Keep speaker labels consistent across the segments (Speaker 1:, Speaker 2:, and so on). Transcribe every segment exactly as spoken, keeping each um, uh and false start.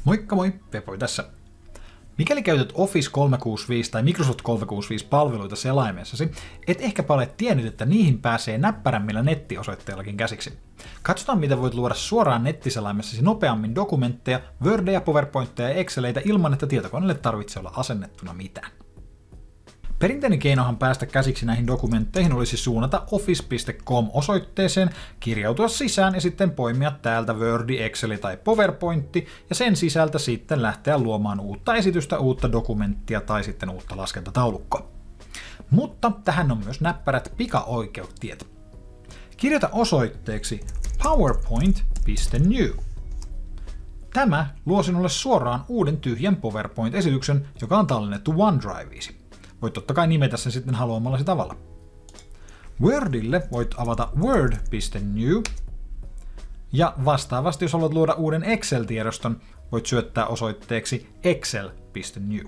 Speaker 1: Moikka moi, Pepoi tässä. Mikäli käytät Office kolmesataakuusikymmentäviisi tai Microsoft kolmesataakuusikymmentäviisi palveluita selaimessasi, et ehkäpä ole tiennyt, että niihin pääsee näppärämmillä nettiosoitteillakin käsiksi. Katsotaan, miten voit luoda suoraan nettiselaimessasi nopeammin dokumentteja, Wordeja, PowerPointteja ja Exceleitä ilman, että tietokoneelle tarvitsee olla asennettuna mitään. Perinteinen keinohan päästä käsiksi näihin dokumentteihin olisi suunnata office piste com-osoitteeseen, kirjautua sisään ja sitten poimia täältä Word, Excel tai PowerPointti ja sen sisältä sitten lähteä luomaan uutta esitystä, uutta dokumenttia tai sitten uutta laskentataulukkoa. Mutta tähän on myös näppärät pikaoikeustiet. Kirjoita osoitteeksi powerpoint piste new. Tämä luo sinulle suoraan uuden tyhjän PowerPoint-esityksen, joka on tallennettu OneDriveisi. Voit totta kai nimetä sen sitten haluamallasi tavalla. Wordille voit avata word piste new, ja vastaavasti jos haluat luoda uuden Excel-tiedoston, voit syöttää osoitteeksi excel piste new.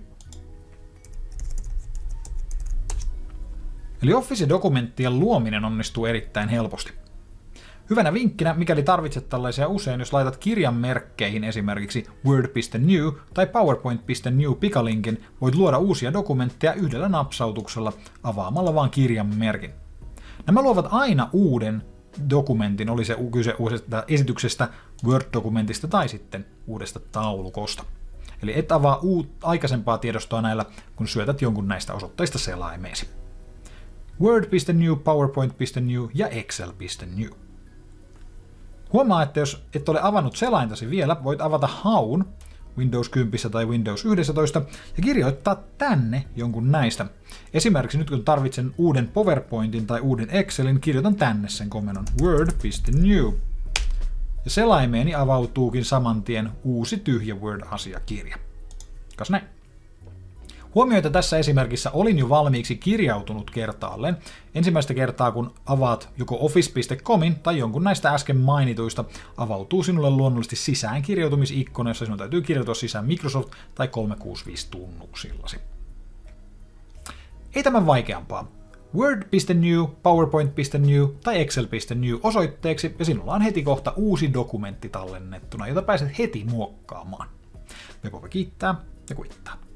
Speaker 1: Eli Office-dokumenttien luominen onnistuu erittäin helposti. Hyvänä vinkkinä, mikäli tarvitset tällaisia usein, jos laitat kirjan merkkeihin esimerkiksi word piste new tai powerpoint piste new pikalinkin, voit luoda uusia dokumentteja yhdellä napsautuksella avaamalla vaan kirjan merkin. Nämä luovat aina uuden dokumentin, oli se kyse uudesta esityksestä, Word-dokumentista tai sitten uudesta taulukosta. Eli et avaa uut, aikaisempaa tiedostoa näillä, kun syötät jonkun näistä osoitteista selaimeesi. word piste new, powerpoint piste new ja excel piste new. Huomaa, että jos et ole avannut selaintasi vielä, voit avata haun Windows kymmenen tai Windows yksitoista ja kirjoittaa tänne jonkun näistä. Esimerkiksi nyt kun tarvitsen uuden PowerPointin tai uuden Excelin, kirjoitan tänne sen komennon word piste new. Ja selaimeeni avautuukin saman tien uusi tyhjä Word-asiakirja. Kas näin. Huomioita tässä esimerkissä olin jo valmiiksi kirjautunut kertaalleen. Ensimmäistä kertaa kun avaat joko office piste comin tai jonkun näistä äsken mainituista, avautuu sinulle luonnollisesti sisäänkirjautumisikkuna, jossa sinun täytyy kirjautua sisään Microsoft tai kolmesataakuusikymmentäviisi tunnuksillasi. Ei tämän vaikeampaa. word piste new, powerpoint piste new tai excel piste new osoitteeksi ja sinulla on heti kohta uusi dokumentti tallennettuna, jota pääset heti muokkaamaan. Pepoi kiittää ja kuittaa.